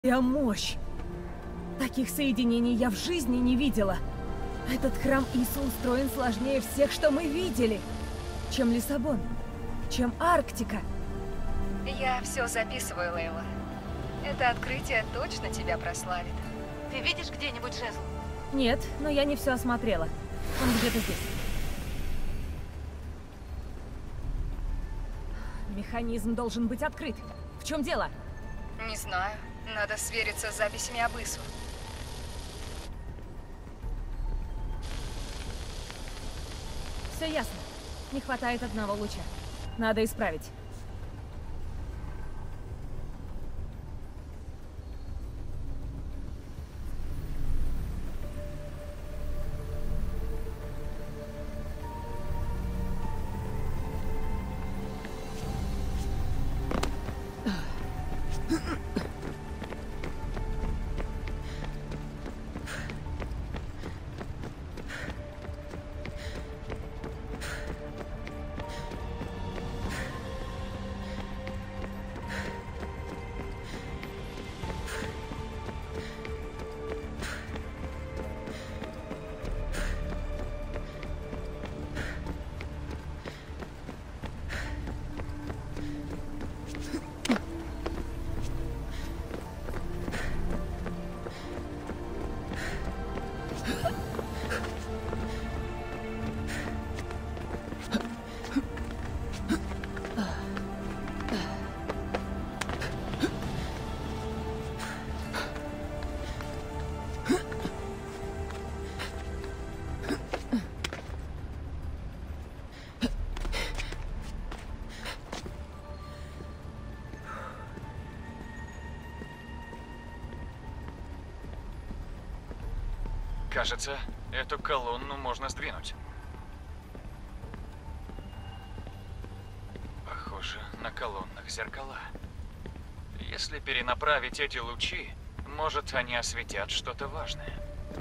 Мощь! Таких соединений я в жизни не видела. Этот храм Ису устроен сложнее всех, что мы видели. Чем Лиссабон, чем Арктика. Я все записываю, Лейла. Это открытие точно тебя прославит. Ты видишь где-нибудь жезл? Нет, но я не все осмотрела. Он где-то здесь. Механизм должен быть открыт. В чем дело? Не знаю. Надо свериться с записями об Ису. Все ясно. Не хватает одного луча. Надо исправить. Кажется, эту колонну можно сдвинуть. Похоже на колоннах зеркала. Если перенаправить эти лучи, может, они осветят что-то важное.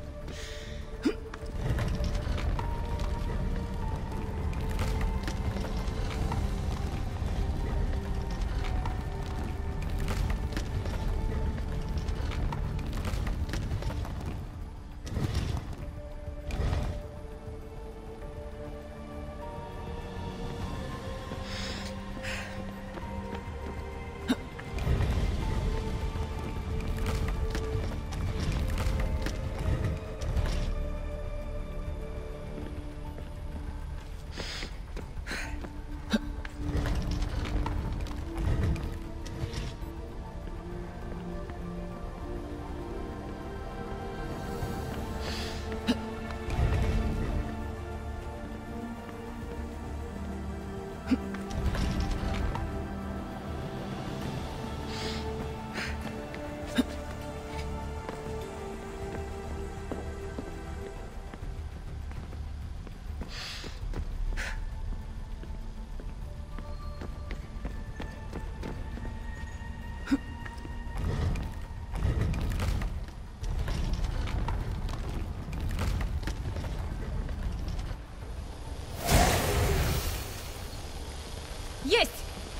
Есть!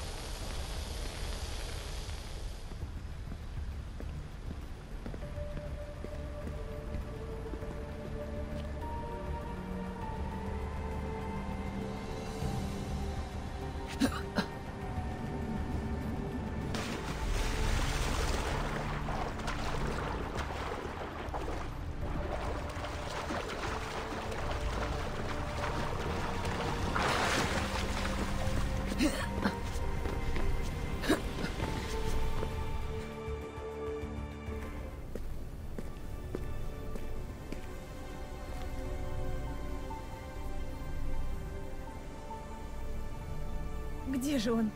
Где же он?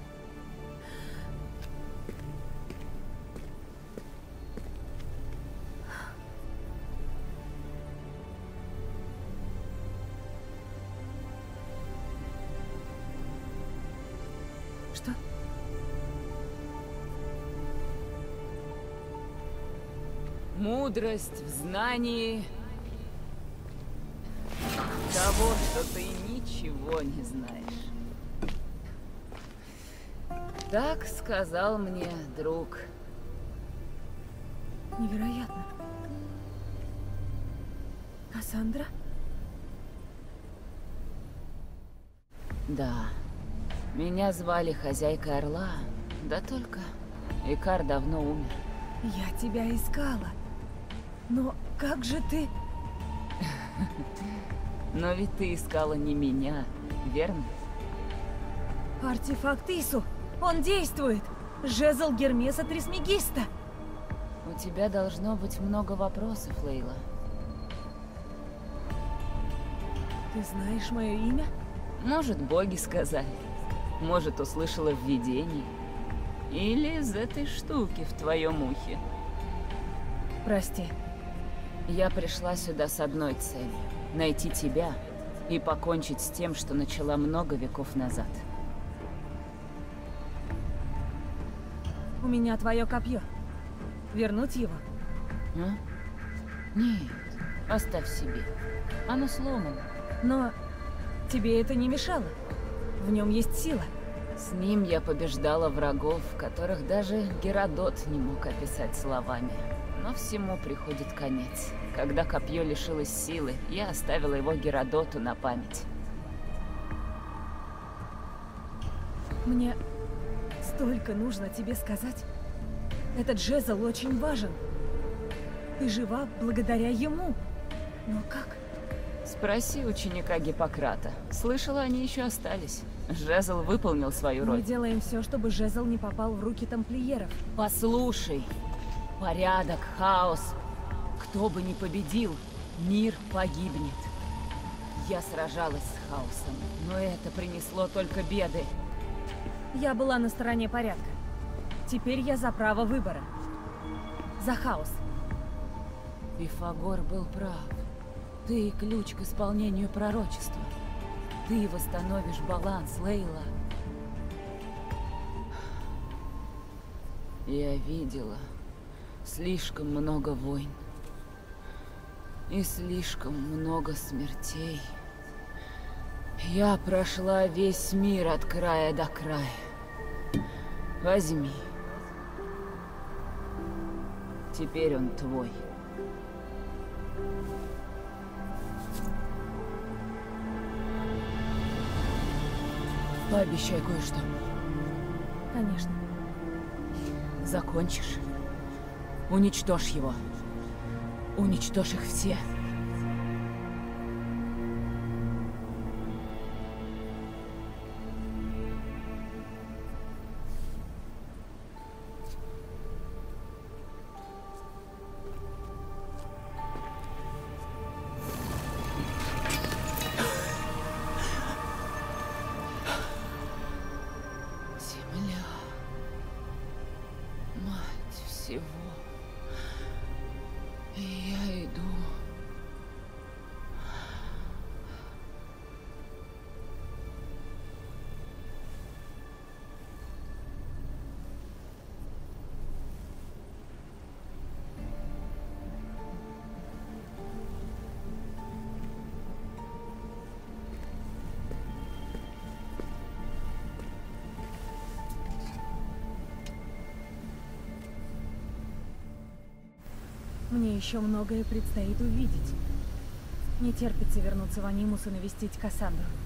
Что? Мудрость в знании того, что ты ничего не знаешь. Так сказал мне друг. Невероятно. Кассандра? Да. Меня звали Хозяйкой Орла. Да только Икар давно умер. Я тебя искала. Но как же ты... Но ведь ты искала не меня, верно? Артефакт Ису! Он действует! Жезл Гермеса Трисмегиста! У тебя должно быть много вопросов, Лейла. Ты знаешь мое имя? Может, боги сказали. Может, услышала в видении. Или из этой штуки в твоем ухе. Прости. Я пришла сюда с одной целью. Найти тебя и покончить с тем, что начала много веков назад. У меня твое копье. Вернуть его? А? Нет, оставь себе. Оно сломано. Но тебе это не мешало. В нем есть сила. С ним я побеждала врагов, которых даже Геродот не мог описать словами. Но всему приходит конец. Когда копье лишилось силы, я оставила его Геродоту на память. Мне столько нужно тебе сказать. Этот жезл очень важен. Ты жива благодаря ему. Но как? Спроси ученика Гиппократа. Слышала, они еще остались. Жезл выполнил свою роль. Мы делаем все, чтобы жезл не попал в руки тамплиеров. Послушай. Порядок, хаос. Кто бы ни победил, мир погибнет. Я сражалась с хаосом, но это принесло только беды. Я была на стороне порядка. Теперь я за право выбора. За хаос. Пифагор был прав. Ты ключ к исполнению пророчества. Ты восстановишь баланс, Лейла. Я видела слишком много войн. И слишком много смертей. Я прошла весь мир от края до края. Возьми. Теперь он твой. Пообещай кое-что. Конечно. Закончишь. Уничтожь его. Уничтожь их все. Земля. Мать всего. Я иду. Мне еще многое предстоит увидеть. Не терпится вернуться в Анимус и навестить Кассандру.